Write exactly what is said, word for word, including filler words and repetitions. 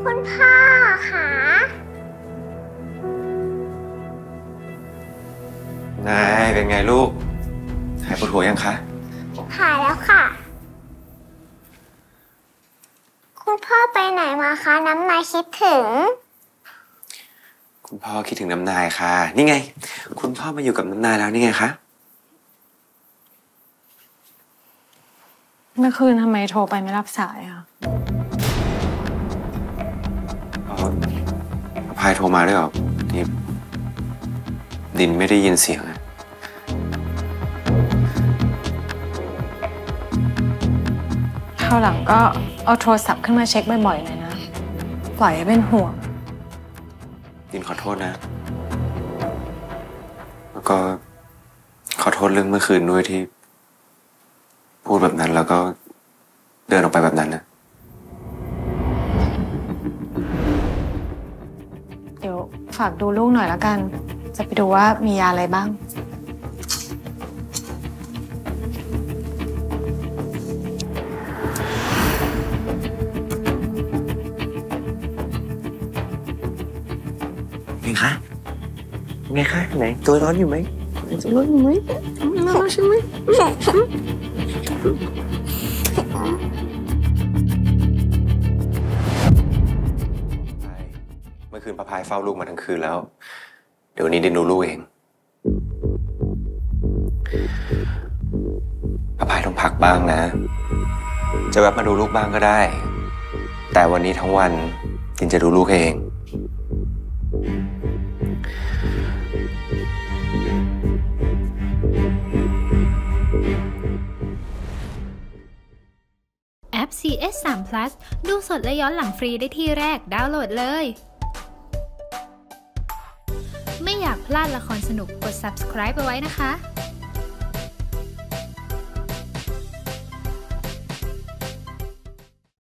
คุณพ่อค่ะนายเป็นไงลูกหายปวดหัวยังคะหายแล้วค่ะคุณพ่อไปไหนมาคะน้ำนายคิดถึงคุณพ่อคิดถึงน้ำนายค่ะนี่ไงคุณพ่อมาอยู่กับน้ำนายแล้วนี่ไงคะเมื่อคืนทำไมโทรไปไม่รับสายอ่ะอ๋อพายโทรมาด้วยเหรอนี่ดินไม่ได้ยินเสียงอะคราวหลังก็เอาโทรศัพท์ขึ้นมาเช็คบ่อยๆหน่อยนะปล่อยให้เป็นห่วงดินขอโทษนะแล้วก็ขอโทษเรื่องเมื่อคืนด้วยที่พูดแบบนั้นแล้วก็เดินออกไปแบบนั้นนะเดี๋ยวฝากดูลูกหน่อยแล้วกันจะไปดูว่ามียาอะไรบ้างไงคะไงคะไหนตัวร้อนอยู่ไหมตัวร้อนอยู่ไหมร้อนใช่ไหมเมื่อคืนป้าพายเฝ้าลูกมาทั้งคืนแล้วเดี๋ยวนี้ดินดูลูกเองป้าพายต้องพักบ้างนะจะแวะมาดูลูกบ้างก็ได้แต่วันนี้ทั้งวันดินจะดูลูกเองแอป ซี เอส สาม พลัส ดูสดและย้อนหลังฟรีได้ที่แรกดาวน์โหลดเลย ไม่อยากพลาดละครสนุกกด ซับสไครบ์ เอาไว้นะคะ